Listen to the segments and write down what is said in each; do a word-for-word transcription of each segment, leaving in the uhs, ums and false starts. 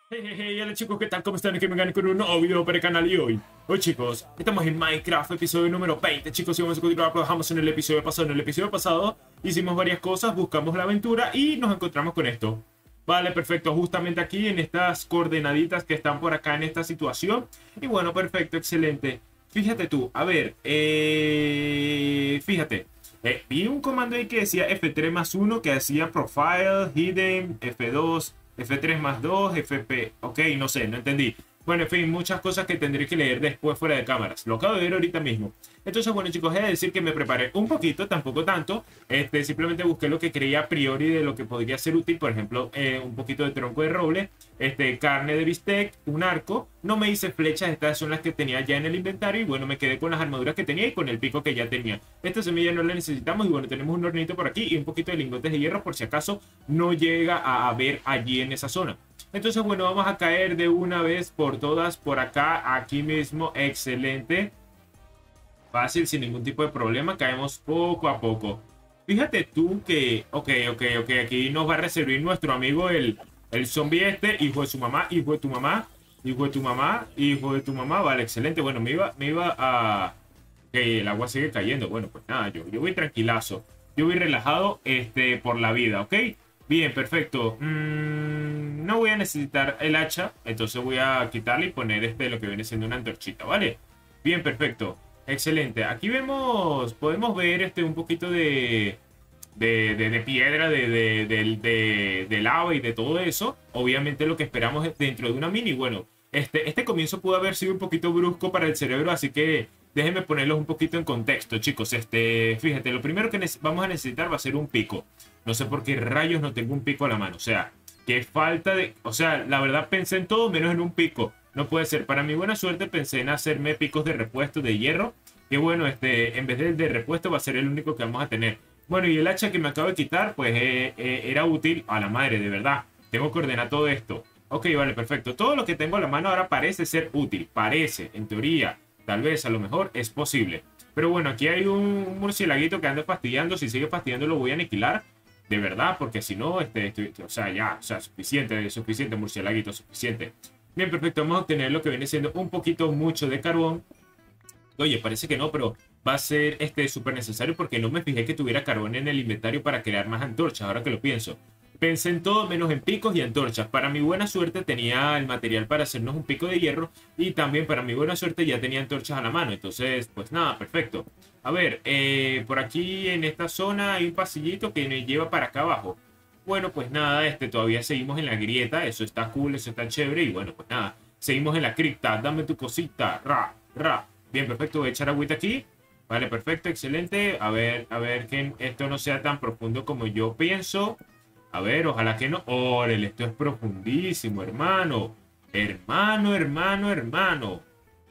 Hey, hey, hey, hola chicos, ¿qué tal? ¿Cómo están? Que me ganen con un nuevo video para el canal y hoy. Hoy chicos, estamos en Minecraft, episodio número veinte, chicos, y vamos a continuar. Trabajamos en el episodio pasado. En el episodio pasado hicimos varias cosas, buscamos la aventura y nos encontramos con esto. Vale, perfecto, justamente aquí en estas coordenaditas que están por acá en esta situación. Y bueno, perfecto, excelente. Fíjate tú, a ver, eh, fíjate. Eh, vi un comando ahí que decía F tres más uno, que hacía Profile, Hidden, F dos, F tres más dos, F P. Ok, no sé, no entendí. Bueno, en fin, muchas cosas que tendré que leer después fuera de cámaras. Lo acabo de ver ahorita mismo. Entonces, bueno, chicos, he de decir que me preparé un poquito, tampoco tanto. Este, simplemente busqué lo que creía a priori de lo que podría ser útil. Por ejemplo, eh, un poquito de tronco de roble, este, carne de bistec, un arco. No me hice flechas, estas son las que tenía ya en el inventario. Y bueno, me quedé con las armaduras que tenía y con el pico que ya tenía. Esta semilla no la necesitamos. Y bueno, tenemos un hornito por aquí y un poquito de lingotes de hierro por si acaso no llega a haber allí en esa zona. Entonces, bueno, vamos a caer de una vez por todas por acá, aquí mismo. Excelente. Fácil, sin ningún tipo de problema. Caemos poco a poco. Fíjate tú que... Ok, ok, ok. Aquí nos va a recibir nuestro amigo el, el zombie este. Hijo de su mamá, hijo de tu mamá. Hijo de tu mamá, hijo de tu mamá. Vale, excelente. Bueno, me iba, me iba a... Ok, el agua sigue cayendo. Bueno, pues nada, yo, yo voy tranquilazo. Yo voy relajado este, por la vida, ¿ok? Bien, perfecto. Mm, no voy a necesitar el hacha, entonces voy a quitarle y poner este lo que viene siendo una antorchita, ¿vale? Bien, perfecto. Excelente. Aquí vemos, podemos ver este un poquito de, de, de, de piedra, de, de, de, de, de lava y de todo eso. Obviamente lo que esperamos es dentro de una mini. Bueno, este, este comienzo pudo haber sido un poquito brusco para el cerebro, así que déjenme ponerlos un poquito en contexto, chicos. Este, fíjate, lo primero que vamos a necesitar va a ser un pico. No sé por qué rayos no tengo un pico a la mano. O sea, qué falta de... O sea, la verdad pensé en todo menos en un pico. No puede ser. Para mi buena suerte pensé en hacerme picos de repuesto de hierro. Que bueno, este, en vez del de repuesto va a ser el único que vamos a tener. Bueno, y el hacha que me acabo de quitar, pues eh, eh, era útil a la madre, de verdad. Tengo que ordenar todo esto. Ok, vale, perfecto. Todo lo que tengo a la mano ahora parece ser útil. Parece, en teoría. Tal vez, a lo mejor, es posible. Pero bueno, aquí hay un murcielaguito que anda fastidiando. Si sigue fastidiando lo voy a aniquilar. De verdad, porque si no, este, este, o sea, ya, o sea, suficiente, suficiente, murcielaguito, suficiente. Bien, perfecto, vamos a obtener lo que viene siendo un poquito mucho de carbón. Oye, parece que no, pero va a ser este súper necesario porque no me fijé que tuviera carbón en el inventario para crear más antorchas, ahora que lo pienso. Pensé en todo menos en picos y antorchas. Para mi buena suerte tenía el material para hacernos un pico de hierro y también para mi buena suerte ya tenía antorchas a la mano. Entonces, pues nada, perfecto. A ver, eh, por aquí en esta zona hay un pasillito que me lleva para acá abajo. Bueno, pues nada, este, todavía seguimos en la grieta. Eso está cool, eso está chévere. Y bueno, pues nada, seguimos en la cripta. Dame tu cosita. Ra, ra. Bien, perfecto. Voy a echar agüita aquí. Vale, perfecto, excelente. A ver, a ver que esto no sea tan profundo como yo pienso. A ver, ojalá que no. Órale, esto es profundísimo, hermano. Hermano, hermano, hermano.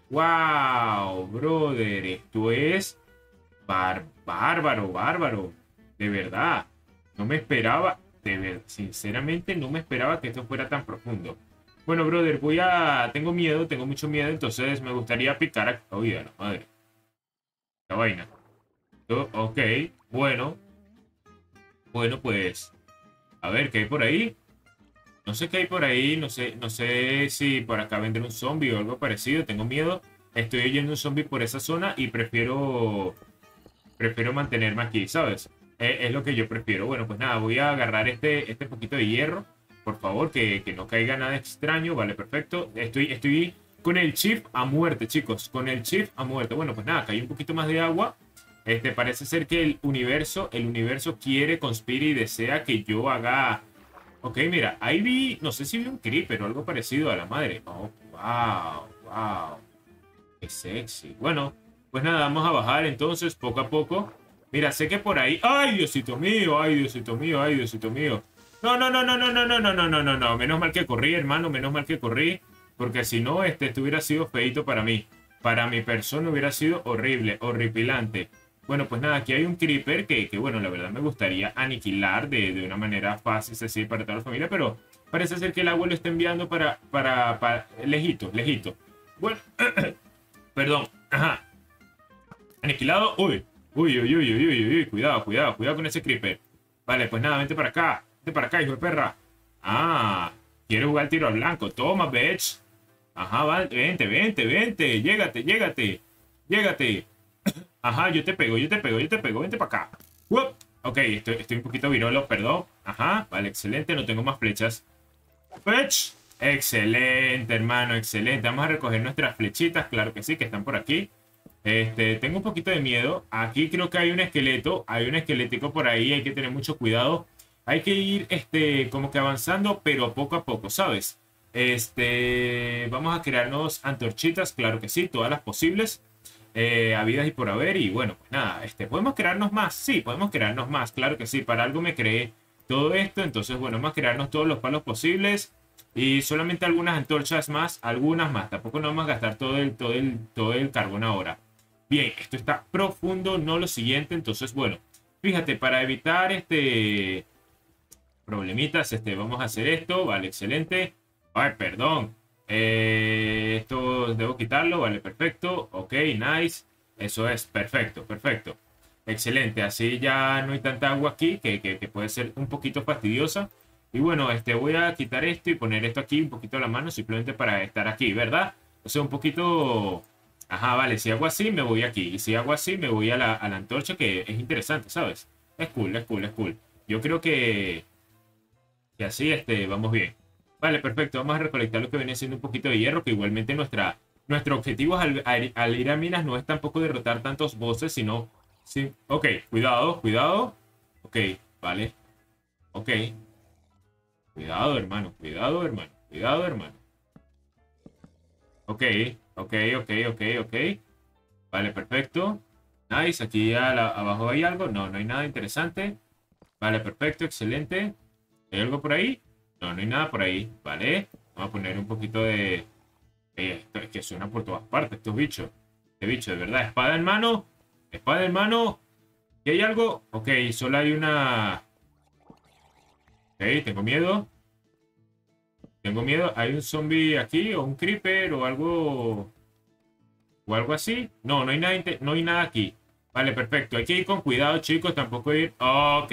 Wow, brother. Esto es bar bárbaro, bárbaro. De verdad. No me esperaba. De ver, sinceramente, no me esperaba que esto fuera tan profundo. Bueno, brother, voy a... Tengo miedo, tengo mucho miedo. Entonces me gustaría picar a... Oye, la madre. La vaina. Oh, ok, bueno. Bueno, pues... A ver, ¿qué hay por ahí? No sé qué hay por ahí, no sé, no sé si por acá vendrá un zombie o algo parecido, tengo miedo. Estoy oyendo un zombie por esa zona y prefiero prefiero mantenerme aquí, ¿sabes? Es, es lo que yo prefiero. Bueno, pues nada, voy a agarrar este, este poquito de hierro. Por favor, que, que no caiga nada extraño. Vale, perfecto. Estoy, estoy con el shift a muerte, chicos. Con el shift a muerte. Bueno, pues nada, cae un poquito más de agua. Este, parece ser que el universo, el universo quiere, conspira y desea que yo haga... Ok, mira, ahí vi, no sé si vi un creeper o algo parecido a la madre. Oh, wow, wow. Qué sexy. Bueno, pues nada, vamos a bajar entonces poco a poco. Mira, sé que por ahí... ¡Ay, Diosito mío! ¡Ay, Diosito mío! ¡Ay, Diosito mío! No, no, no, no, no, no, no, no, no, no, no, no. Menos mal que corrí, hermano, menos mal que corrí. Porque si no, este, esto hubiera sido feito para mí. Para mi persona hubiera sido horrible, horripilante. Bueno, pues nada, aquí hay un creeper que, que bueno, la verdad me gustaría aniquilar de, de una manera fácil, así, para toda la familia, pero parece ser que el agua lo está enviando para, para, para, lejito, lejito. Bueno, perdón, ajá. Aniquilado, uy, uy, uy, uy, uy, uy, uy, cuidado, cuidado, cuidado con ese creeper. Vale, pues nada, vente para acá, vente para acá, hijo de perra. Ah, Quiero jugar tiro al blanco. Toma, bitch. Ajá, va, vente, vente, vente. Llégate, llégate. Llégate. Ajá, yo te pego, yo te pego, yo te pego. Vente para acá. ¡Wup! Ok, estoy, estoy un poquito virolo, perdón. Ajá, vale, excelente. No tengo más flechas. ¡Bitch! Excelente, hermano, excelente. Vamos a recoger nuestras flechitas, claro que sí, que están por aquí. Este, tengo un poquito de miedo. Aquí creo que hay un esqueleto. Hay un esquelético por ahí, hay que tener mucho cuidado. Hay que ir, este, como que avanzando, pero poco a poco, ¿sabes? Este, vamos a crearnos antorchitas, claro que sí, todas las posibles. Eh, habidas y por haber. Y bueno, pues nada, este, ¿podemos crearnos más? Sí, podemos crearnos más, claro que sí. Para algo me creé todo esto. Entonces, bueno, vamos a crearnos todos los palos posibles. Y solamente algunas antorchas más, algunas más. Tampoco no vamos a gastar todo el, todo el, todo el carbón ahora. Bien, esto está profundo, no lo siguiente. Entonces, bueno, fíjate, para evitar este problemitas, este, vamos a hacer esto. Vale, excelente. Ay, perdón. Eh, esto debo quitarlo. Vale, perfecto. Ok, nice. Eso es, perfecto, perfecto. Excelente. Así ya no hay tanta agua aquí que, que, que puede ser un poquito fastidiosa. Y bueno, este, voy a quitar esto y poner esto aquí un poquito a la mano simplemente para estar aquí, ¿verdad? O sea, un poquito... Ajá, vale, si hago así me voy aquí. Y si hago así me voy a la, a la antorcha, que es interesante, ¿sabes? Es cool, es cool, es cool. Yo creo que... Que así, este, vamos bien. Vale, perfecto. Vamos a recolectar lo que viene siendo un poquito de hierro, que igualmente nuestra, nuestro objetivo al, al, al ir a minas no es tampoco derrotar tantos bosses, sino... Sí. Ok, cuidado, cuidado. Ok, vale. Ok. Cuidado, hermano. Cuidado, hermano. Cuidado, hermano. Ok, ok, ok, ok, ok. Vale, perfecto. Nice. Aquí a la, abajo hay algo. No, no hay nada interesante. Vale, perfecto, excelente. ¿Hay algo por ahí? No, no hay nada por ahí. Vale. Vamos a poner un poquito de... Eh, esto es que suena por todas partes estos bichos. Este bicho, de verdad. Espada en mano. Espada en mano. ¿Y hay algo? Ok, solo hay una... Ok, tengo miedo. Tengo miedo. ¿Hay un zombie aquí? ¿O un creeper? ¿O algo? ¿O algo así? No, no hay nada, no hay nada aquí. Vale, perfecto. Hay que ir con cuidado, chicos. Tampoco ir... Ok.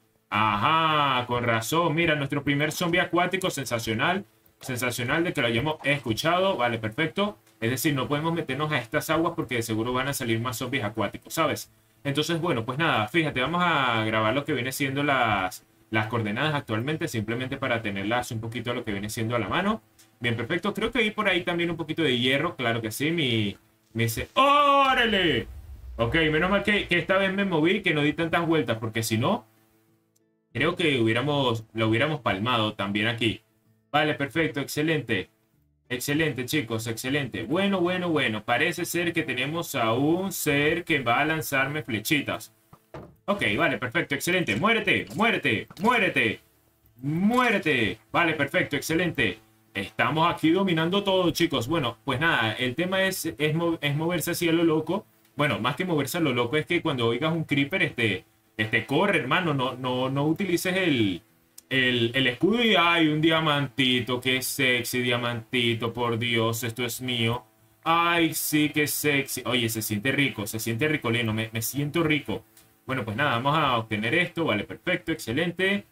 Ajá, con razón. Mira, nuestro primer zombie acuático. Sensacional. Sensacional de que lo hayamos escuchado. Vale, perfecto. Es decir, no podemos meternos a estas aguas porque de seguro van a salir más zombies acuáticos, ¿sabes? Entonces, bueno, pues nada. Fíjate, vamos a grabar lo que viene siendo las... las coordenadas actualmente, simplemente para tenerlas un poquito a lo que viene siendo a la mano. Bien, perfecto. Creo que hay por ahí también un poquito de hierro. Claro que sí. Mi... Me dice... ¡Órale! Ok, menos mal que, que esta vez me moví, que no di tantas vueltas, porque si no, creo que hubiéramos, lo hubiéramos palmado también aquí. Vale, perfecto. Excelente. Excelente, chicos. Excelente. Bueno, bueno, bueno. Parece ser que tenemos a un ser que va a lanzarme flechitas. Ok, vale, perfecto, excelente. Muérete, muérete, muérete, muérete. Vale, perfecto, excelente. Estamos aquí dominando todo, chicos. Bueno, pues nada, el tema es, es, es moverse así a lo loco. Bueno, más que moverse a lo loco es que cuando oigas un creeper, este, este corre, hermano. No, no, no utilices el, el, el escudo y hay un diamantito. Qué sexy, diamantito, por Dios, esto es mío. Ay, sí, qué sexy. Oye, se siente rico, se siente ricolino, me, me siento rico. Bueno, pues nada, vamos a obtener esto. Vale, perfecto, excelente.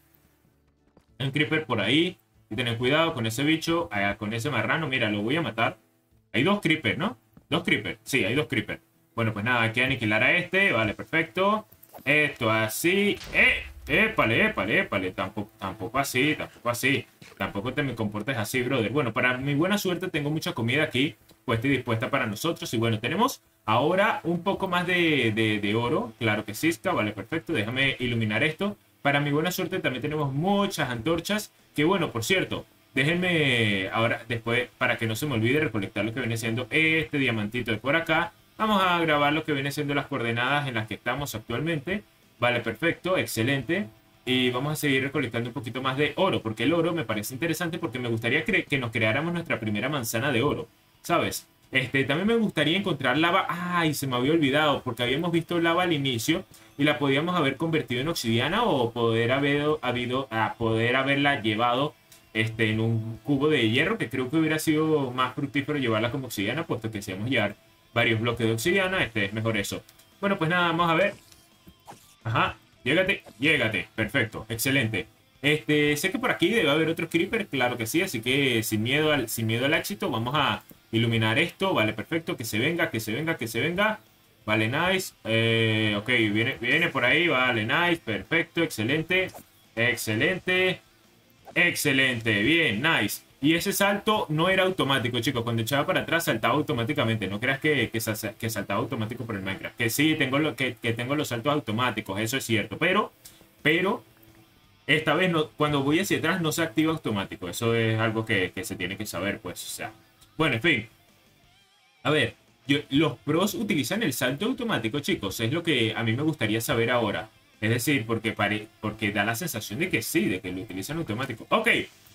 Un creeper por ahí. Y tener cuidado con ese bicho, eh, con ese marrano. Mira, lo voy a matar. Hay dos creepers, ¿no? Dos creepers. Sí, hay dos creepers. Bueno, pues nada, hay que aniquilar a este. Vale, perfecto. Esto así. ¡Eh! ¡Épale, épale, épale! Tampoco, tampoco así, tampoco así. Tampoco te me comportes así, brother. Bueno, para mi buena suerte tengo mucha comida aquí puesta y dispuesta para nosotros. Y bueno, tenemos ahora un poco más de, de, de oro. Claro que sí, está. Vale, perfecto. Déjame iluminar esto. Para mi buena suerte también tenemos muchas antorchas. Que bueno, por cierto, déjenme ahora, después, para que no se me olvide recolectar lo que viene siendo este diamantito de por acá. Vamos a grabar lo que viene siendo las coordenadas en las que estamos actualmente. Vale, perfecto, excelente. Y vamos a seguir recolectando un poquito más de oro, porque el oro me parece interesante porque me gustaría que nos creáramos nuestra primera manzana de oro, ¿sabes? Este, también me gustaría encontrar lava. Ay, se me había olvidado, porque habíamos visto lava al inicio y la podíamos haber convertido en obsidiana o poder haber habido a poder haberla llevado este, en un cubo de hierro, que creo que hubiera sido más fructífero llevarla como obsidiana, puesto que si vamos a llevar varios bloques de obsidiana, este es mejor eso. Bueno, pues nada, vamos a ver. Ajá, llégate, llégate. Perfecto, excelente. Este, sé que por aquí debe haber otros creepers, claro que sí, así que sin miedo al, sin miedo al éxito, vamos a iluminar esto, vale, perfecto, que se venga, que se venga, que se venga, vale, nice, eh, ok, viene, viene por ahí, vale, nice, perfecto, excelente, excelente, excelente, bien, nice. Y ese salto no era automático, chicos. Cuando echaba para atrás saltaba automáticamente. No creas que, que, que saltaba automático por el Minecraft. Que sí, tengo, lo, que, que tengo los saltos automáticos, eso es cierto. Pero, pero, esta vez no, cuando voy hacia atrás no se activa automático. Eso es algo que, que se tiene que saber, pues. O sea, bueno, en fin. A ver, yo, los pros utilizan el salto automático, chicos. Es lo que a mí me gustaría saber ahora. Es decir, porque, pare, porque da la sensación de que sí, de que lo utilizan automático. Ok.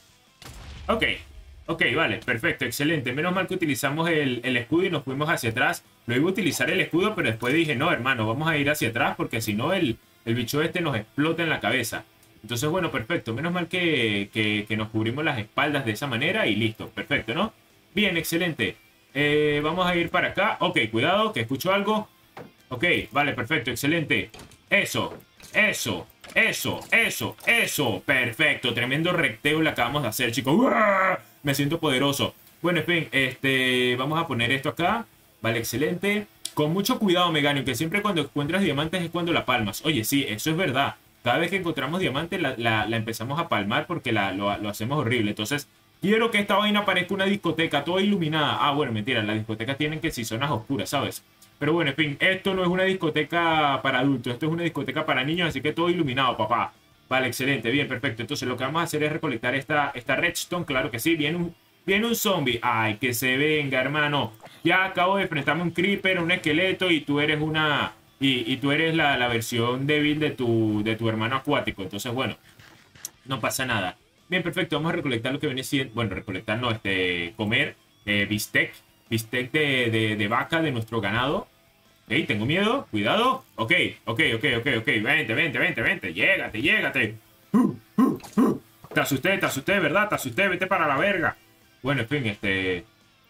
Ok, ok, vale, perfecto, excelente. Menos mal que utilizamos el, el escudo y nos fuimos hacia atrás. Lo iba a utilizar el escudo, pero después dije, no, hermano, vamos a ir hacia atrás porque si no el, el bicho este nos explota en la cabeza. Entonces, bueno, perfecto. Menos mal que, que, que nos cubrimos las espaldas de esa manera y listo, perfecto, ¿no? Bien, excelente. Eh, vamos a ir para acá. Ok, cuidado, que escucho algo. Ok, vale, perfecto, excelente. Eso, eso. Eso, eso, eso. Perfecto. Tremendo recteo le acabamos de hacer, chicos. ¡Uah! Me siento poderoso. Bueno, en fin, este, vamos a poner esto acá. Vale, excelente. Con mucho cuidado, Meganium, que siempre cuando encuentras diamantes es cuando la palmas. Oye, sí, eso es verdad. Cada vez que encontramos diamantes la, la, la empezamos a palmar porque la, lo, lo hacemos horrible. Entonces, quiero que esta vaina parezca una discoteca toda iluminada. Ah, bueno, mentira. Las discotecas tienen que ser zonas oscuras, ¿sabes? Pero bueno, en fin, esto no es una discoteca para adultos, esto es una discoteca para niños, así que todo iluminado, papá. Vale, excelente, bien, perfecto. Entonces lo que vamos a hacer es recolectar esta, esta redstone, claro que sí. Viene un, viene un zombie. Ay, que se venga, hermano. Ya acabo de enfrentarme a un creeper, un esqueleto, y tú eres una... Y, y tú eres la, la versión débil de tu, de tu hermano acuático. Entonces, bueno, no pasa nada. Bien, perfecto, vamos a recolectar lo que viene siendo... Bueno, recolectar no, este... Comer eh, bistec. Bistec de, de, de vaca de nuestro ganado. Ok, tengo miedo, cuidado. Ok, ok, ok, ok, ok. Vente, vente, vente, vente. Llégate, llégate. Uh, uh, uh. Te asusté, te asusté, ¿verdad? Te asusté, vete para la verga. Bueno, en fin, este...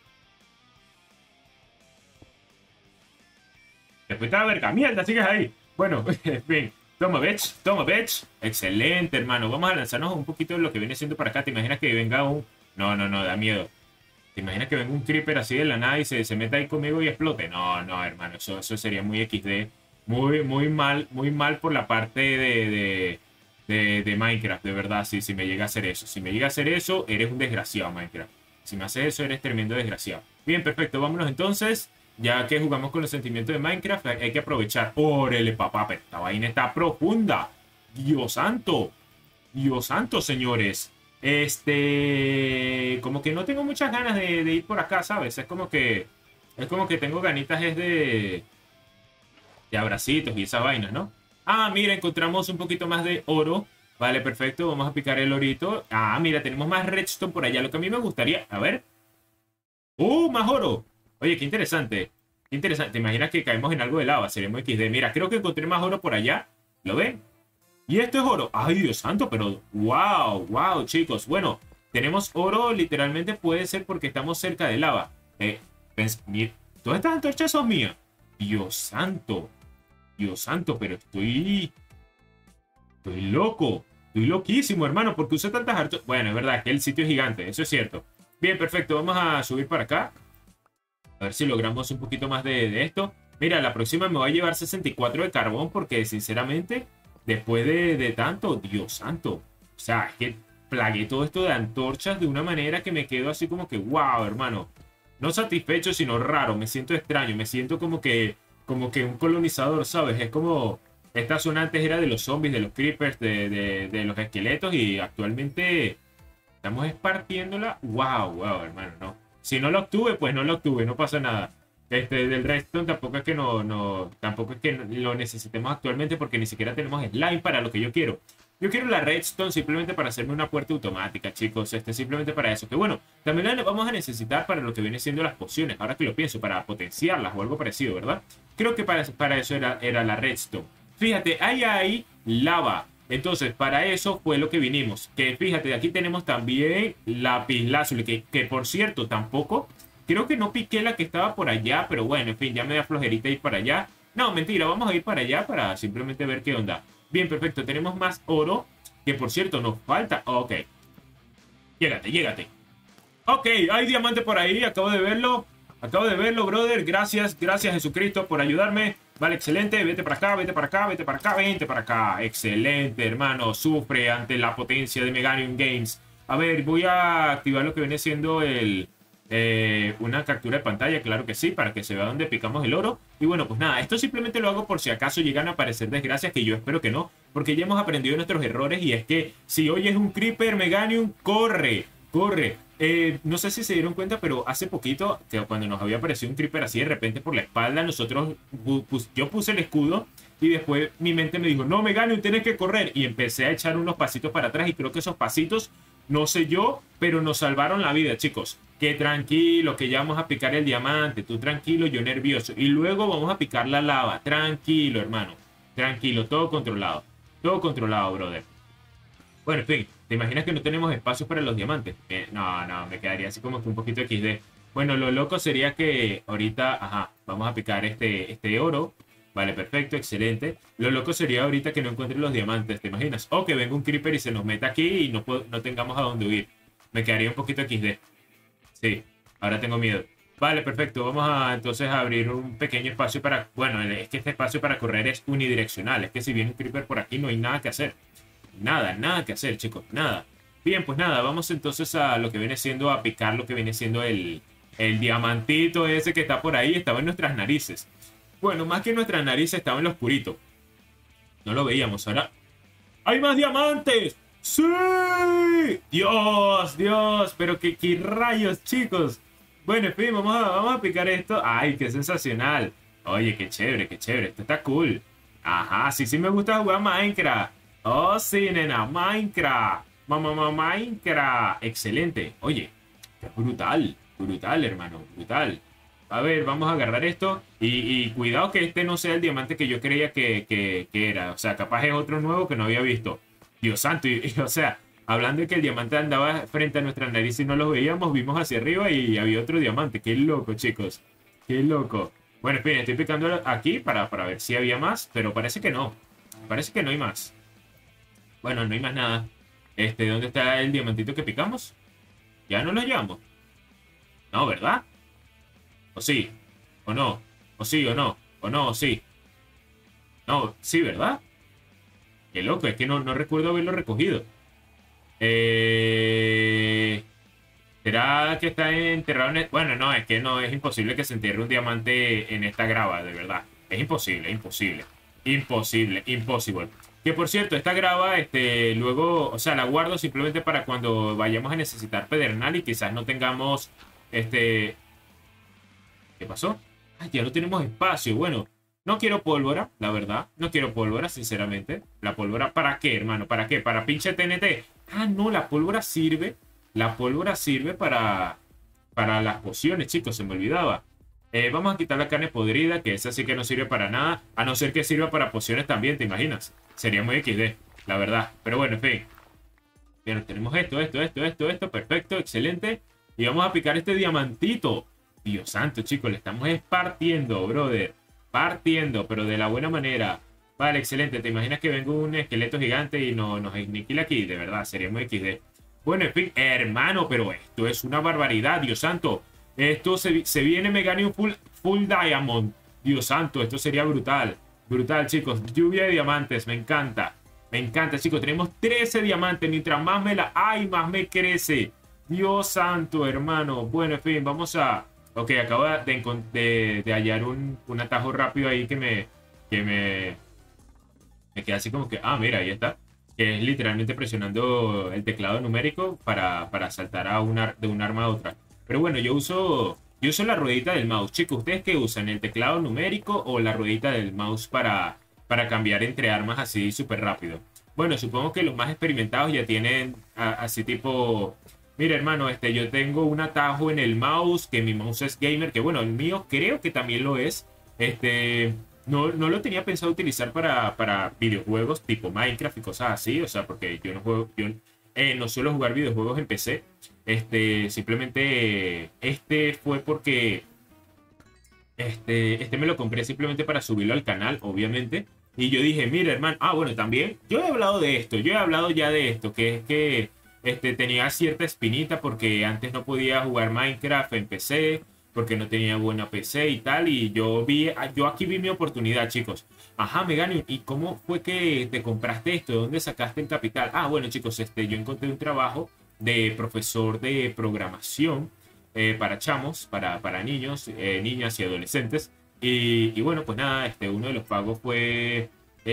Te fuiste a la verga. Mierda, sigues ahí. Bueno, en fin. Toma, bitch, toma, bitch. Excelente, hermano. Vamos a lanzarnos un poquito de lo que viene siendo para acá. ¿Te imaginas que venga un...? No, no, no, da miedo. ¿Te imaginas que venga un creeper así de la nada y se, se meta ahí conmigo y explote? No, no, hermano, eso, eso sería muy equis de. Muy, muy mal, muy mal por la parte de, de, de, de Minecraft, de verdad, sí, si me llega a hacer eso. Si me llega a hacer eso, eres un desgraciado, Minecraft. Si me haces eso, eres tremendo desgraciado. Bien, perfecto, vámonos entonces. Ya que jugamos con los sentimientos de Minecraft, hay que aprovechar. ¡Órale, papá! Pero esta vaina está profunda. ¡Dios santo! ¡Dios santo, señores! Este, como que no tengo muchas ganas de, de ir por acá, ¿sabes? Es como que, es como que tengo ganitas es de, de abracitos y esa vaina, ¿no? Ah, mira, encontramos un poquito más de oro. Vale, perfecto, vamos a picar el orito. Ah, mira, tenemos más redstone por allá. Lo que a mí me gustaría, a ver. ¡Uh, más oro! Oye, qué interesante. Qué interesante. ¿Te imaginas que caemos en algo de lava? Sería muy equis de. Mira, creo que encontré más oro por allá. ¿Lo ven? Y esto es oro. Ay, Dios santo, pero wow, wow, chicos. Bueno, tenemos oro, literalmente puede ser porque estamos cerca de lava. Eh, mira, todas estas antorchas son mías. Dios santo. Dios santo, pero estoy... Estoy loco. Estoy loquísimo, hermano, porque usé tantas antorchas. Bueno, es verdad que el sitio es gigante, eso es cierto. Bien, perfecto, vamos a subir para acá. A ver si logramos un poquito más de, de esto. Mira, la próxima me va a llevar sesenta y cuatro de carbón porque, sinceramente... Después de, de tanto, Dios santo. O sea, es que plagué todo esto de antorchas de una manera que me quedo así como que, wow, hermano. No satisfecho, sino raro. Me siento extraño. Me siento como que, como que un colonizador, ¿sabes? Es como, esta zona antes era de los zombies, de los creepers, de, de, de los esqueletos. Y actualmente estamos espartiéndola. Wow, wow, hermano, no. Si no lo obtuve, pues no lo obtuve. No pasa nada. Este, del redstone tampoco es que no, no, tampoco es que lo necesitemos actualmente porque ni siquiera tenemos slime para lo que yo quiero. Yo quiero la redstone simplemente para hacerme una puerta automática, chicos. Este, simplemente para eso. Que bueno, también la vamos a necesitar para lo que viene siendo las pociones. Ahora que lo pienso, para potenciarlas o algo parecido, ¿verdad? Creo que para, para eso era, era la redstone. Fíjate, ahí hay lava. Entonces, para eso fue lo que vinimos. Que fíjate, aquí tenemos también lapislázuli, que, que por cierto, tampoco... Creo que no piqué la que estaba por allá, pero bueno, en fin, ya me da flojerita ir para allá. No, mentira, vamos a ir para allá para simplemente ver qué onda. Bien, perfecto, tenemos más oro. Que por cierto, nos falta... Ok. Llégate, llégate. Ok, hay diamante por ahí, acabo de verlo. Acabo de verlo, brother. Gracias, gracias Jesucristo por ayudarme. Vale, excelente. Vete para acá, vete para acá, vete para acá, vente para acá. Excelente, hermano. Sufre ante la potencia de Meganium Games. A ver, voy a activar lo que viene siendo el... Eh, una captura de pantalla, claro que sí, para que se vea dónde picamos el oro. Y bueno, pues nada, esto simplemente lo hago por si acaso llegan a aparecer desgracias, que yo espero que no, porque ya hemos aprendido nuestros errores. Y es que si hoy es un creeper, Meganium, corre, corre. Eh, no sé si se dieron cuenta, pero hace poquito, que cuando nos había aparecido un creeper así de repente por la espalda, nosotros, pus, yo puse el escudo y después mi mente me dijo, no, Meganium, tienes que correr. Y empecé a echar unos pasitos para atrás y creo que esos pasitos, no sé yo, pero nos salvaron la vida, chicos. Que tranquilo, que ya vamos a picar el diamante. Tú tranquilo, yo nervioso. Y luego vamos a picar la lava. Tranquilo, hermano. Tranquilo, todo controlado. Todo controlado, brother. Bueno, en fin, ¿te imaginas que no tenemos espacio para los diamantes? Eh, no, no, me quedaría así como que un poquito equis de. Bueno, lo loco sería que ahorita, ajá, vamos a picar este, este oro. Vale, perfecto, excelente. Lo loco sería ahorita que no encuentre los diamantes, ¿te imaginas? O que venga un creeper y se nos meta aquí y no, puedo, no tengamos a dónde huir. Me quedaría un poquito equis de. Sí, ahora tengo miedo. Vale, perfecto. Vamos a entonces a abrir un pequeño espacio para... Bueno, es que este espacio para correr es unidireccional. Es que si viene un creeper por aquí no hay nada que hacer. Nada, nada que hacer, chicos. Nada. Bien, pues nada. Vamos entonces a lo que viene siendo a picar lo que viene siendo el, el diamantito ese que está por ahí. Estaba en nuestras narices. Bueno, más que en nuestras narices estaba en lo oscurito. No lo veíamos. Ahora... ¡hay más diamantes! ¡Sí! Dios, Dios, pero qué, qué rayos, chicos. Bueno, en fin, vamos a, vamos a picar esto. Ay, qué sensacional. Oye, qué chévere, qué chévere. Esto está cool. Ajá, sí, sí me gusta jugar Minecraft. Oh, sí, nena, Minecraft. Mamá, mamá, Minecraft. Excelente. Oye, qué brutal, brutal, hermano, brutal. A ver, vamos a agarrar esto. Y, y cuidado que este no sea el diamante que yo creía que, que, que era. O sea, capaz es otro nuevo que no había visto. Dios santo, y, y, o sea, hablando de que el diamante andaba frente a nuestra nariz y no lo veíamos, vimos hacia arriba y había otro diamante. Qué loco, chicos. Qué loco. Bueno, esperen, estoy picando aquí para, para ver si había más, pero parece que no. Parece que no hay más. Bueno, no hay más nada. Este, ¿dónde está el diamantito que picamos? ¿Ya no lo llevamos? No, ¿verdad? ¿O sí? ¿O no? ¿O sí o no? ¿O no? ¿O sí? No, sí, ¿verdad? Qué loco, es que no, no recuerdo haberlo recogido. Eh... ¿Será que está enterrado en el... Bueno, no, es que no, es imposible que se entierre un diamante en esta grava, de verdad. Es imposible, imposible. Imposible, imposible. Que por cierto, esta grava, este, luego, o sea, la guardo simplemente para cuando vayamos a necesitar pedernal y quizás no tengamos, este... ¿Qué pasó? Ay, ya no tenemos espacio, bueno... No quiero pólvora, la verdad. No quiero pólvora, sinceramente. ¿La pólvora para qué, hermano? ¿Para qué? ¿Para pinche T N T? Ah, no, la pólvora sirve. La pólvora sirve para, para las pociones, chicos. Se me olvidaba. Eh, vamos a quitar la carne podrida, que esa sí que no sirve para nada. A no ser que sirva para pociones también, ¿te imaginas? Sería muy equis de, la verdad. Pero bueno, en fin. Bien, tenemos esto, esto, esto, esto, esto. Perfecto, excelente. Y vamos a picar este diamantito. Dios santo, chicos, le estamos partiendo, brother. Partiendo, pero de la buena manera. Vale, excelente. ¿Te imaginas que venga un esqueleto gigante y no, nos aniquila aquí? De verdad, sería muy equis de. Bueno, en fin, hermano, pero esto es una barbaridad, Dios santo. Esto se, se viene Meganium full, full Diamond. Dios santo, esto sería brutal. Brutal, chicos. Lluvia de diamantes, me encanta. Me encanta, chicos. Tenemos trece diamantes. Mientras más me la hay, más me crece. Dios santo, hermano. Bueno, en fin, vamos a... Ok, acabo de, de, de hallar un, un atajo rápido ahí que me... Que me... Me queda así como que... Ah, mira, ahí está. Que es literalmente presionando el teclado numérico para, para saltar a una, de un arma a otra. Pero bueno, yo uso... Yo uso la ruedita del mouse. Chicos, ¿ustedes qué usan? ¿El teclado numérico o la ruedita del mouse para, para cambiar entre armas así súper rápido? Bueno, supongo que los más experimentados ya tienen a, así tipo... Mira, hermano, este, yo tengo un atajo en el mouse, que mi mouse es gamer, que bueno, el mío creo que también lo es. Este, no, no lo tenía pensado utilizar para, para videojuegos tipo Minecraft y cosas así, o sea, porque yo no juego, yo eh, no suelo jugar videojuegos en P C. Este, simplemente, este fue porque, este, este me lo compré simplemente para subirlo al canal, obviamente. Y yo dije, mira, hermano, ah, bueno, también yo he hablado de esto, yo he hablado ya de esto, que es que este, tenía cierta espinita porque antes no podía jugar Minecraft en P C, porque no tenía buena P C y tal, y yo vi, yo aquí vi mi oportunidad, chicos. Ajá, Meganium, ¿y cómo fue que te compraste esto? ¿De dónde sacaste el capital? Ah, bueno, chicos, este, yo encontré un trabajo de profesor de programación eh, para chamos, para, para niños, eh, niñas y adolescentes. Y, y bueno, pues nada, este, uno de los pagos fue,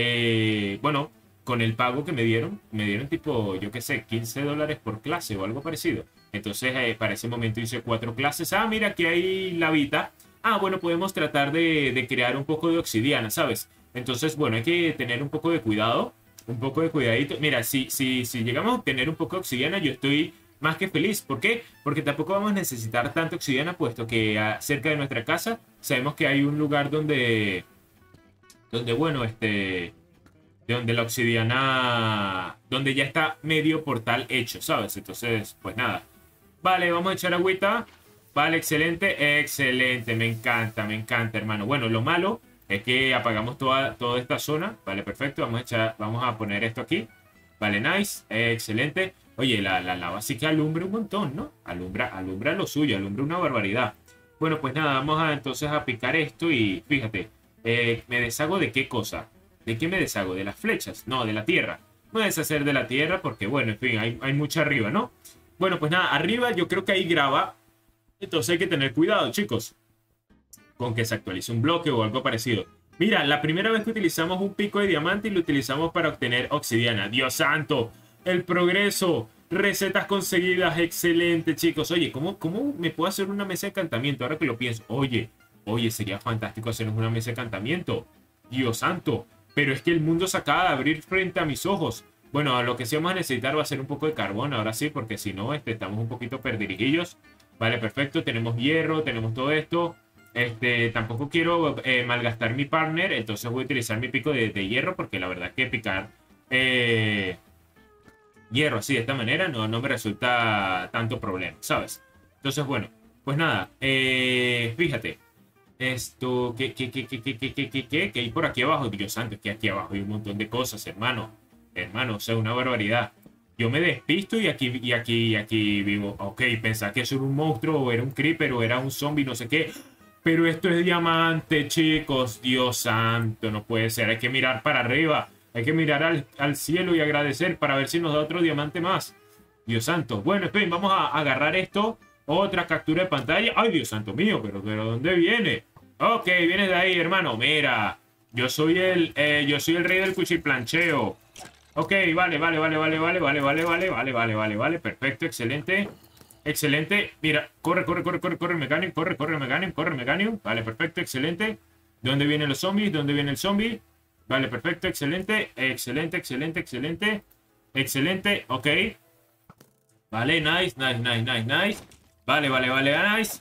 eh, bueno, con el pago que me dieron, me dieron tipo, yo qué sé, quince dólares por clase o algo parecido. Entonces, eh, para ese momento hice cuatro clases. Ah, mira, aquí hay lavita. Ah, bueno, podemos tratar de, de crear un poco de obsidiana, ¿sabes? Entonces, bueno, hay que tener un poco de cuidado, un poco de cuidadito. Mira, si, si, si llegamos a obtener un poco de obsidiana, yo estoy más que feliz. ¿Por qué? Porque tampoco vamos a necesitar tanta obsidiana, puesto que ah, cerca de nuestra casa sabemos que hay un lugar donde, donde bueno, este, donde la obsidiana, donde ya está medio portal hecho, ¿sabes? Entonces, pues nada. Vale, vamos a echar agüita. Vale, excelente, excelente. Me encanta, me encanta, hermano. Bueno, lo malo es que apagamos toda, toda esta zona. Vale, perfecto. Vamos a echar, vamos a poner esto aquí. Vale, nice, excelente. Oye, la, la lava sí que alumbra un montón, ¿no? Alumbra, alumbra lo suyo, alumbra una barbaridad. Bueno, pues nada, vamos a entonces a picar esto y fíjate, eh, ¿me deshago de qué cosa? ¿De qué me deshago? ¿De las flechas? No, de la tierra. Me voy a deshacer de la tierra porque, bueno, en fin, hay, hay mucha arriba, ¿no? Bueno, pues nada, arriba yo creo que hay grava. Entonces hay que tener cuidado, chicos, con que se actualice un bloque o algo parecido. Mira, la primera vez que utilizamos un pico de diamante y lo utilizamos para obtener obsidiana. ¡Dios santo! El progreso. Recetas conseguidas. Excelente, chicos. Oye, ¿cómo, cómo me puedo hacer una mesa de encantamiento? Ahora que lo pienso. Oye, oye, sería fantástico hacernos una mesa de encantamiento. ¡Dios santo! Pero es que el mundo se acaba de abrir frente a mis ojos. Bueno, lo que sí vamos a necesitar va a ser un poco de carbón. Ahora sí, porque si no, este, estamos un poquito perdirijillos. Vale, perfecto. Tenemos hierro, tenemos todo esto. Este, tampoco quiero eh, malgastar mi partner, entonces voy a utilizar mi pico de, de hierro, porque la verdad es que picar eh, hierro así de esta manera no, no me resulta tanto problema, ¿sabes? Entonces, bueno, pues nada, eh, fíjate, esto, ¿qué, qué, qué, qué, qué, qué, qué, qué, qué, qué hay por aquí abajo? Dios santo, es que aquí abajo hay un montón de cosas, hermano, hermano, o sea, una barbaridad. Yo me despisto y aquí, y aquí, y aquí vivo. Ok, pensaba que eso era un monstruo, o era un creeper, o era un zombie, no sé qué. Pero esto es diamante, chicos. Dios santo, no puede ser. Hay que mirar para arriba. Hay que mirar al, al cielo y agradecer para ver si nos da otro diamante más. Dios santo. Bueno, esperen, vamos a agarrar esto. Otra captura de pantalla. Ay, Dios santo mío, pero ¿pero dónde viene? Ok, viene de ahí, hermano. Mira, yo soy el, eh, yo soy el rey del cuchiplancheo. Ok, vale, vale, vale, vale, vale, vale, vale, vale, vale, vale, vale, vale, perfecto, excelente. Excelente. Mira, corre, corre, corre, corre, corre, Meganium, corre, corre, Meganium, corre, Meganium. Vale, perfecto, excelente. ¿De dónde vienen los zombies? ¿De dónde viene el zombie? Vale, perfecto, excelente, excelente, excelente, excelente. Excelente, ok. Vale, nice, nice, nice, nice, nice. Vale, vale, vale, nice.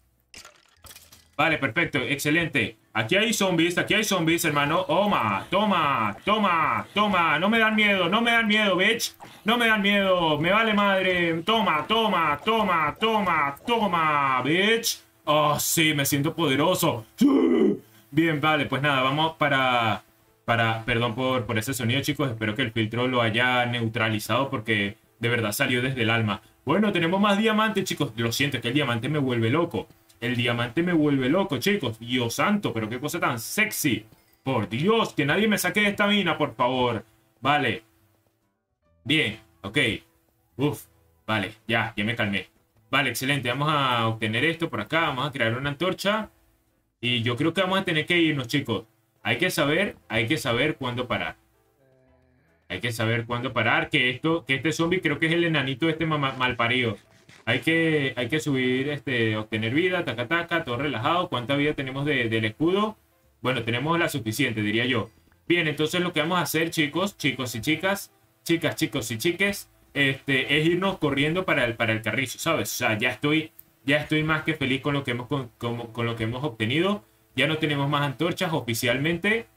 Vale, perfecto, excelente. Aquí hay zombies, aquí hay zombies, hermano. Toma, toma, toma, toma. No me dan miedo, no me dan miedo, bitch. No me dan miedo, me vale madre. Toma, toma, toma, toma, toma, bitch. Oh, sí, me siento poderoso. Bien, vale, pues nada, vamos para... para perdón por, por ese sonido, chicos. Espero que el filtro lo haya neutralizado porque de verdad salió desde el alma. Bueno, tenemos más diamantes, chicos. Lo siento, es que el diamante me vuelve loco. El diamante me vuelve loco, chicos. Dios santo, pero qué cosa tan sexy. Por Dios, que nadie me saque de esta mina, por favor. Vale. Bien, ok. Uf, vale, ya, ya me calmé. Vale, excelente. Vamos a obtener esto por acá. Vamos a crear una antorcha. Y yo creo que vamos a tener que irnos, chicos. Hay que saber, hay que saber cuándo parar. Hay que saber cuándo parar. Que esto, que este zombie creo que es el enanito este malparido. Hay que, hay que subir, este, obtener vida, taca, taca, todo relajado. ¿Cuánta vida tenemos de, del escudo? Bueno, tenemos la suficiente, diría yo. Bien, entonces lo que vamos a hacer, chicos, chicos y chicas, chicas, chicos y chiques, este, es irnos corriendo para el, para el carrizo, ¿sabes? O sea, ya estoy, ya estoy más que feliz con lo que hemos, con, con, con lo que hemos obtenido. Ya no tenemos más antorchas oficialmente.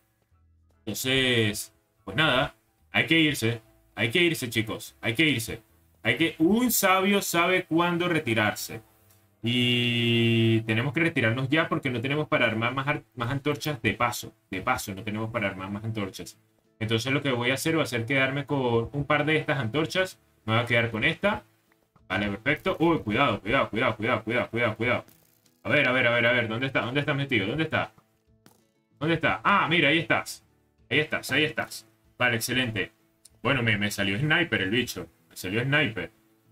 Entonces, pues nada, hay que irse. Hay que irse, chicos. Hay que irse. Hay que... Un sabio sabe cuándo retirarse. Y tenemos que retirarnos ya porque no tenemos para armar más, más antorchas de paso. De paso, no tenemos para armar más antorchas. Entonces lo que voy a hacer va a ser quedarme con un par de estas antorchas. Me voy a quedar con esta. Vale, perfecto. Uy, cuidado, cuidado, cuidado, cuidado, cuidado, cuidado, cuidado. A ver, a ver, a ver, a ver. ¿Dónde está? ¿Dónde estás metido? ¿Dónde está? ¿Dónde está? Ah, mira, ahí estás. Ahí estás, ahí estás. Vale, excelente. Bueno, me, me salió sniper el bicho. Me salió sniper.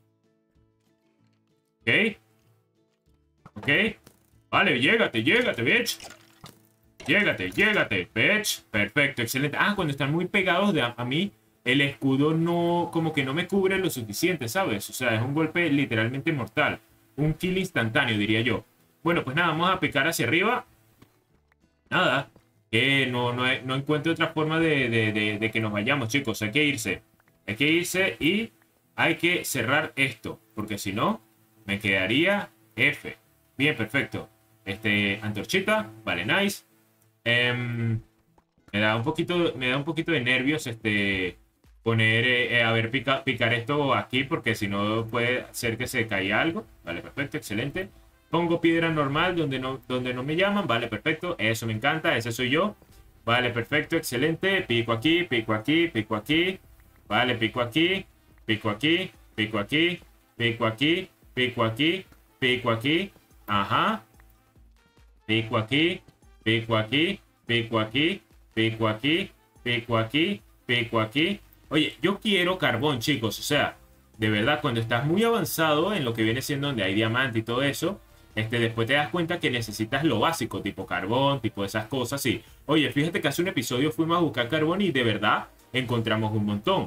Ok. Ok. Vale, llégate, llégate, bitch. Llégate, llégate, bitch. Perfecto, excelente. Ah, cuando están muy pegados de a, a mí, el escudo no, como que no me cubre lo suficiente, ¿sabes? O sea, es un golpe literalmente mortal. Un kill instantáneo, diría yo. Bueno, pues nada, vamos a picar hacia arriba. Nada. Eh, no, no, no encuentro otra forma de, de, de, de que nos vayamos, chicos. Hay que irse. Hay que irse y hay que cerrar esto. Porque si no, me quedaría F. Bien, perfecto. Este, antorchita. Vale, nice. Eh, me da un poquito, me da un poquito de nervios este, poner, eh, a ver, pica, picar esto aquí. Porque si no puede ser que se caiga algo. Vale, perfecto, excelente. Pongo piedra normal donde no, donde no me llaman. Vale, perfecto. Eso me encanta. Ese soy yo. Vale, perfecto. Excelente. Pico aquí, pico aquí, pico aquí. Vale, pico aquí, pico aquí, pico aquí, pico aquí, pico aquí, pico aquí. Ajá. Pico aquí, pico aquí, pico aquí, pico aquí, pico aquí, pico aquí. Oye, yo quiero carbón, chicos. O sea, de verdad, cuando estás muy avanzado en lo que viene siendo donde hay diamante y todo eso, Este, después te das cuenta que necesitas lo básico, tipo carbón, tipo esas cosas. Y, oye, fíjate que hace un episodio fuimos a buscar carbón y de verdad encontramos un montón.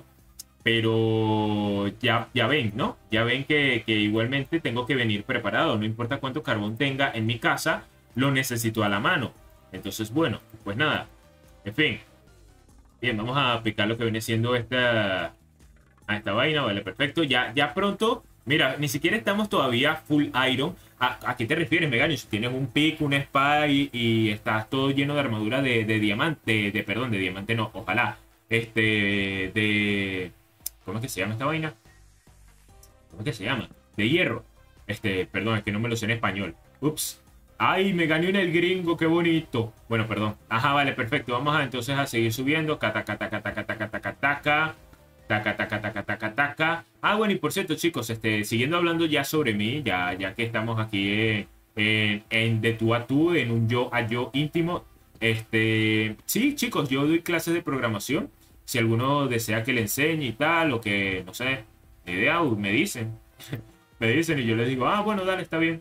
Pero ya, ya ven, ¿no? Ya ven que, que igualmente tengo que venir preparado. No importa cuánto carbón tenga en mi casa, lo necesito a la mano. Entonces, bueno, pues nada. En fin. Bien, vamos a aplicar lo que viene siendo esta, a esta vaina. Vale, perfecto. Ya, ya pronto... Mira, ni siquiera estamos todavía full iron. ¿A, a qué te refieres, Meganio? Si tienes un pico, una espada y, y estás todo lleno de armadura de, de diamante, de, de, perdón, de diamante no, ojalá. Este, de... ¿Cómo es que se llama esta vaina? ¿Cómo es que se llama? De hierro. Este, perdón, es que no me lo sé en español. Ups. ¡Ay, me gané en el gringo! ¡Qué bonito! Bueno, perdón. Ajá, vale, perfecto. Vamos a, entonces a seguir subiendo. Cata, cata, cata, cata, cata, cata, cata. Taca, taca, taca, taca, taca. Ah, bueno, y por cierto, chicos, este, siguiendo hablando ya sobre mí, ya, ya que estamos aquí en, en, en de tú a tú, en un yo a yo íntimo, este, sí, chicos, yo doy clases de programación. Si alguno desea que le enseñe y tal, o que, no sé, ni idea, me dicen. Me dicen y yo les digo, ah, bueno, dale, está bien.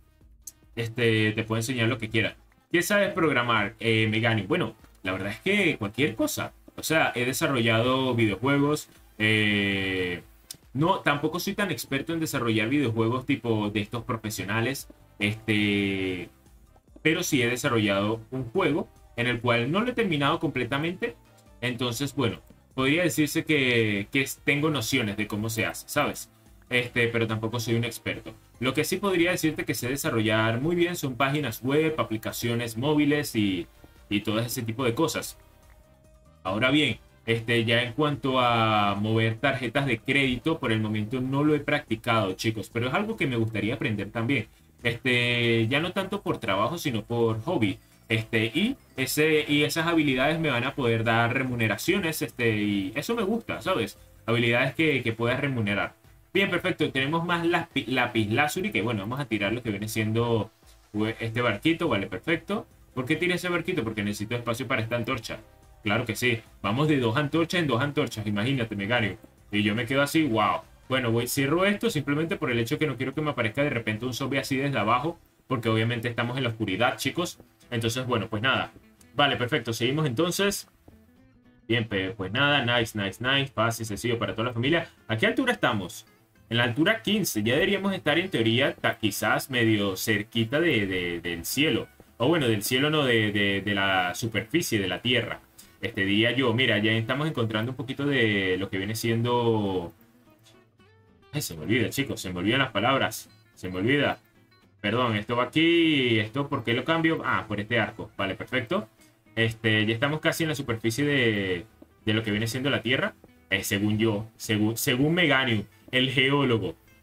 Este, te puedo enseñar lo que quieras. ¿Qué sabes programar, eh, Meganio? Bueno, la verdad es que cualquier cosa. O sea, he desarrollado videojuegos. Eh, no, tampoco soy tan experto en desarrollar videojuegos tipo de estos profesionales. Este, pero sí he desarrollado un juego en el cual no lo he terminado completamente. Entonces, bueno, podría decirse que, que tengo nociones de cómo se hace, ¿sabes? Este, pero tampoco soy un experto. Lo que sí podría decirte que sé desarrollar muy bien son páginas web, aplicaciones móviles y, y todo ese tipo de cosas. Ahora bien, este, ya en cuanto a mover tarjetas de crédito, por el momento no lo he practicado, chicos, pero es algo que me gustaría aprender también. Este, ya no tanto por trabajo, sino por hobby. Este, y, ese, y esas habilidades me van a poder dar remuneraciones, este, y eso me gusta, ¿sabes? Habilidades que, que puedas remunerar. Bien, perfecto. Tenemos más lápiz, lápiz lazuli, que bueno, vamos a tirar lo que viene siendo este barquito, vale, perfecto. ¿Por qué tiré ese barquito? Porque necesito espacio para esta antorcha. Claro que sí. Vamos de dos antorchas en dos antorchas. Imagínate, Meganio. Y yo me quedo así, wow. Bueno, voy, cierro esto simplemente por el hecho que no quiero que me aparezca de repente un zombie así desde abajo. Porque obviamente estamos en la oscuridad, chicos. Entonces, bueno, pues nada. Vale, perfecto. Seguimos entonces. Bien, pues nada. Nice, nice, nice. Fácil, sencillo para toda la familia. ¿A qué altura estamos? En la altura quince. Ya deberíamos estar en teoría quizás medio cerquita de, de, del cielo. O bueno, del cielo no, de, de, de la superficie, de la tierra. Este día yo, mira, ya estamos encontrando un poquito de lo que viene siendo... Ay, se me olvida, chicos, se me olvidan las palabras. Se me olvida. Perdón, esto va aquí. ¿Esto por qué lo cambio? Ah, por este arco. Vale, perfecto. Este, ya estamos casi en la superficie de, de lo que viene siendo la Tierra. Eh, según yo, según, según Meganio, el geólogo.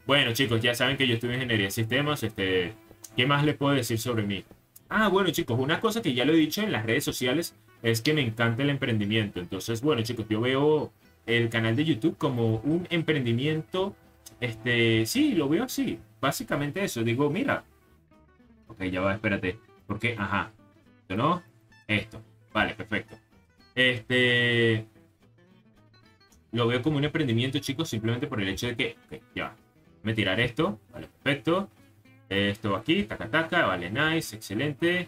Bueno, chicos, ya saben que yo estudio ingeniería de sistemas. Este, ¿qué más les puedo decir sobre mí? Ah, bueno, chicos, una cosa que ya lo he dicho en las redes sociales es que me encanta el emprendimiento. Entonces, bueno, chicos, yo veo el canal de YouTube como un emprendimiento. Este, sí, lo veo así. Básicamente eso. Digo, mira. Ok, ya va, espérate. ¿Por qué? Ajá. Esto no. Esto. Vale, perfecto. Este. Lo veo como un emprendimiento, chicos, simplemente por el hecho de que. Ok, ya va. Me tirar esto. Vale, perfecto. Esto aquí, taca, taca. Vale, nice, excelente.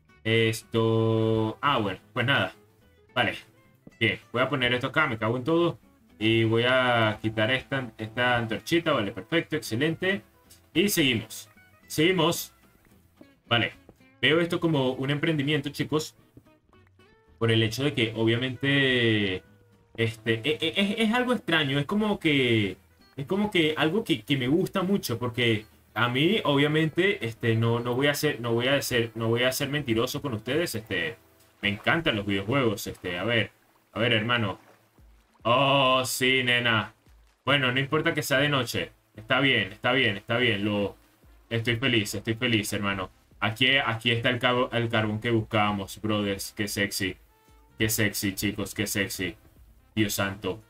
Esto. Ah, bueno, pues nada. Vale. Bien, voy a poner esto acá, me cago en todo. Y voy a quitar esta, esta antorchita. Vale, perfecto, excelente. Y seguimos. Seguimos. Vale. Veo esto como un emprendimiento, chicos. Por el hecho de que, obviamente. Este. Es, es, es algo extraño. Es como que. Es como que algo que, que me gusta mucho. Porque a mí, obviamente, este, no, no voy a ser. No voy a ser. No voy a ser mentiroso con ustedes. Este. Me encantan los videojuegos. Este. A ver. A ver, hermano. Oh, sí, nena. Bueno, no importa que sea de noche. Está bien, está bien, está bien. Lo... Estoy feliz, estoy feliz, hermano. Aquí, aquí está el, cabo, el carbón que buscábamos, brothers. Qué sexy. Qué sexy, chicos, qué sexy. Dios santo.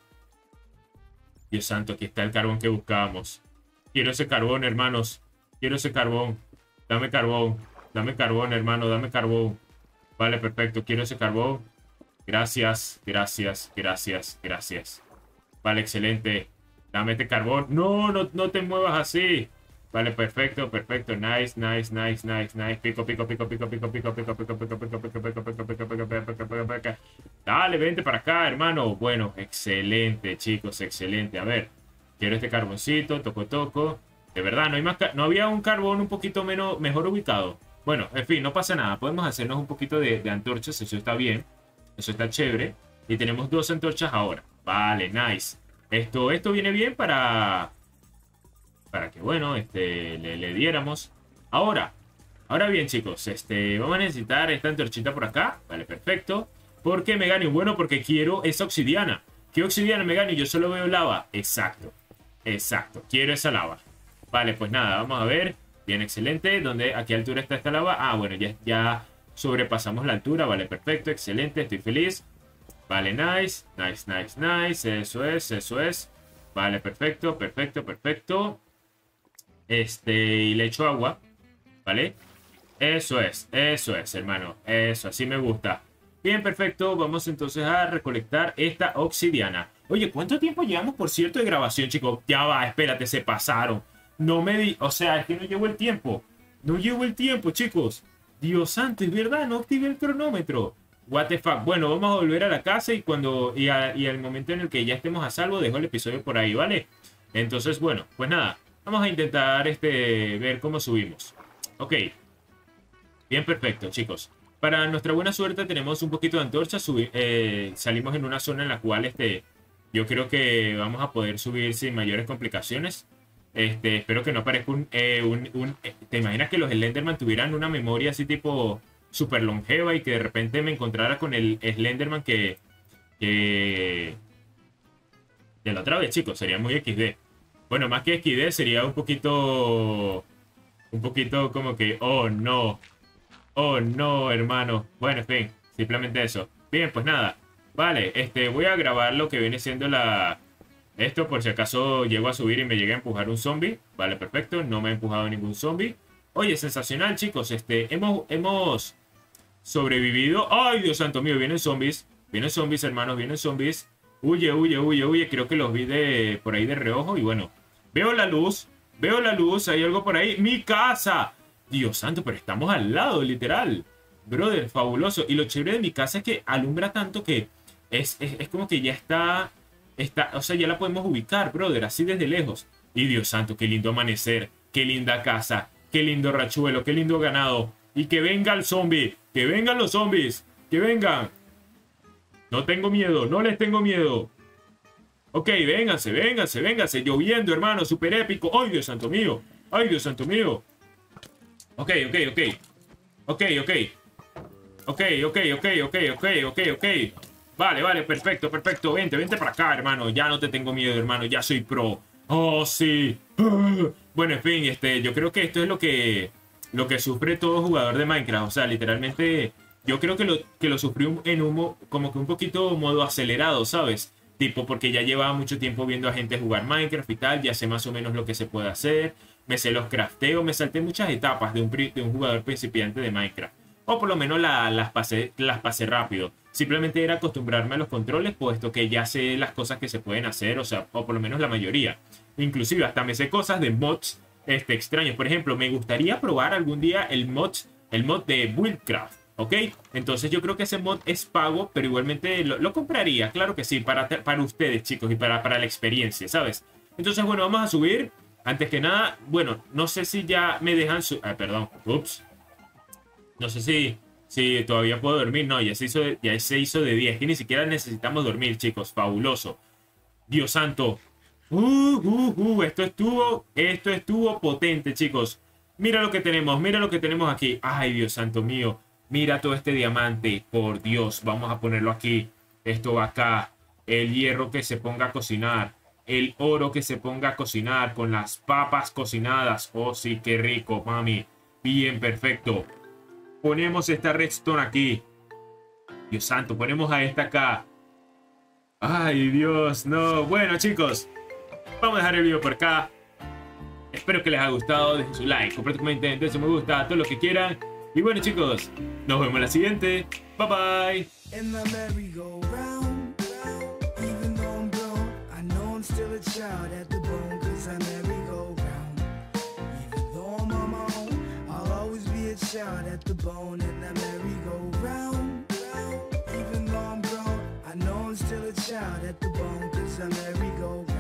Dios santo, aquí está el carbón que buscábamos. Quiero ese carbón, hermanos. Quiero ese carbón. Dame carbón. Dame carbón, hermano, dame carbón. Vale, perfecto. Quiero ese carbón. Gracias, gracias, gracias, gracias. Vale, excelente. Dame este carbón. No, no, no te muevas así. Vale, perfecto, perfecto. Nice, nice, nice, nice, nice. Pico, pico, pico, pico, pico, pico, pico, pico, pico, pico, pico, pico, pico, pico, pico, pico, pico. Dale, vente para acá, hermano. Bueno, excelente, chicos, excelente. A ver, quiero este carboncito, toco, toco. De verdad, no hay más, no había un carbón un poquito menos, mejor ubicado. Bueno, en fin, no pasa nada. Podemos hacernos un poquito de, de antorchas, eso está bien. Eso está chévere. Y tenemos dos antorchas ahora. Vale, nice. Esto, esto viene bien para... Para que, bueno, este, le, le diéramos. Ahora. Ahora bien, chicos. Este, vamos a necesitar esta antorchita por acá. Vale, perfecto. ¿Por qué, Megani? Bueno, porque quiero esa obsidiana. ¿Qué obsidiana, Megani? Yo solo veo lava. Exacto. Exacto. Quiero esa lava. Vale, pues nada. Vamos a ver. Bien, excelente. ¿Dónde? ¿A qué altura está esta lava? Ah, bueno, ya... ya sobrepasamos la altura, vale, perfecto, excelente, estoy feliz. Vale, nice, nice, nice, nice, eso es, eso es. Vale, perfecto, perfecto, perfecto. Este, y le echo agua, ¿vale? Eso es, eso es, hermano, eso, así me gusta. Bien, perfecto, vamos entonces a recolectar esta obsidiana. Oye, ¿cuánto tiempo llevamos, por cierto, de grabación, chicos? Ya va, espérate, se pasaron. No me di, o sea, es que no llevo el tiempo. No llevo el tiempo, chicos. Dios santo, es verdad, no activé el cronómetro. What the fuck. Bueno, vamos a volver a la casa y cuando y, a, y al momento en el que ya estemos a salvo, dejo el episodio por ahí, ¿vale? Entonces, bueno, pues nada. Vamos a intentar este ver cómo subimos. Ok. Bien, perfecto, chicos. Para nuestra buena suerte tenemos un poquito de antorcha. Subir, eh, salimos en una zona en la cual este, yo creo que vamos a poder subir sin mayores complicaciones. Este, espero que no aparezca un, eh, un, un... ¿Te imaginas que los Slenderman tuvieran una memoria así tipo super longeva y que de repente me encontrara con el Slenderman que... que... de la otra vez, chicos? Sería muy equis de. Bueno, más que equis de sería un poquito... Un poquito como que... Oh, no. Oh, no, hermano. Bueno, en fin. Simplemente eso. Bien, pues nada. Vale, este, voy a grabar lo que viene siendo la... Esto por si acaso llego a subir y me llegue a empujar un zombie. Vale, perfecto. No me ha empujado ningún zombie. Oye, sensacional, chicos. Este, hemos, hemos sobrevivido. ¡Ay, Dios santo mío! Vienen zombies. Vienen zombies, hermanos. Vienen zombies. Huye, huye, huye, huye. Creo que los vi de por ahí de reojo. Y bueno, veo la luz. Veo la luz. Hay algo por ahí. ¡Mi casa! Dios santo, pero estamos al lado, literal. Brother, fabuloso. Y lo chévere de mi casa es que alumbra tanto que es, es, es como que ya está... Está, o sea, ya la podemos ubicar, brother, así desde lejos. Y Dios santo, qué lindo amanecer, qué linda casa, qué lindo rachuelo, qué lindo ganado. Y que venga el zombie, que vengan los zombies, que vengan. No tengo miedo, no les tengo miedo. Ok, vénganse, vénganse, vénganse. Lloviendo, hermano, súper épico. Ay, Dios santo mío, ay, Dios santo mío. Ok, ok, ok. Ok, ok. Ok, ok, ok, ok, ok, ok, ok. Vale, vale, perfecto, perfecto. Vente, vente para acá, hermano. Ya no te tengo miedo, hermano. Ya soy pro. Oh, sí. Bueno, en fin, este, yo creo que esto es lo que, lo que sufre todo jugador de Minecraft. O sea, literalmente, yo creo que lo, que lo sufrió en un, mo- como que un poquito modo acelerado, ¿sabes? Tipo, porque ya llevaba mucho tiempo viendo a gente jugar Minecraft y tal, ya sé más o menos lo que se puede hacer, me sé los crafteos, me salté muchas etapas de un, pri- de un jugador principiante de Minecraft. O por lo menos la- las, pasé, las pasé rápido. Simplemente era acostumbrarme a los controles, puesto que ya sé las cosas que se pueden hacer, o sea, o por lo menos la mayoría. Inclusive hasta me sé cosas de mods este, extraños. Por ejemplo, me gustaría probar algún día el mod, el mod de Buildcraft, ¿ok? Entonces yo creo que ese mod es pago, pero igualmente lo, lo compraría, claro que sí, para, para ustedes, chicos, y para, para la experiencia, ¿sabes? Entonces, bueno, vamos a subir. Antes que nada, bueno, no sé si ya me dejan su... Ah, perdón, ups. No sé si, si todavía puedo dormir. No, ya se hizo de, ya se hizo de día. Es que ni siquiera necesitamos dormir, chicos. Fabuloso. Dios santo. Uh, uh, uh. Esto estuvo, esto estuvo potente, chicos. Mira lo que tenemos, mira lo que tenemos aquí. Ay, Dios santo mío. Mira todo este diamante. Por Dios, vamos a ponerlo aquí. Esto va acá. El hierro que se ponga a cocinar. El oro que se ponga a cocinar con las papas cocinadas. Oh, sí, qué rico, mami. Bien, perfecto. Ponemos esta redstone aquí. Dios santo, ponemos a esta acá. Ay, Dios, no. Bueno, chicos, vamos a dejar el video por acá. Espero que les haya gustado. Dejen su like, compartan, den su me gusta, todo lo que quieran. Y bueno, chicos, nos vemos en la siguiente. Bye, bye. Still a child at the bone, cause I merry-go-round. Even though I'm on my own, I'll always be a child at the bone, and I merry-go-round. Even though I'm grown, I know I'm still a child at the bone, cause I merry-go-round.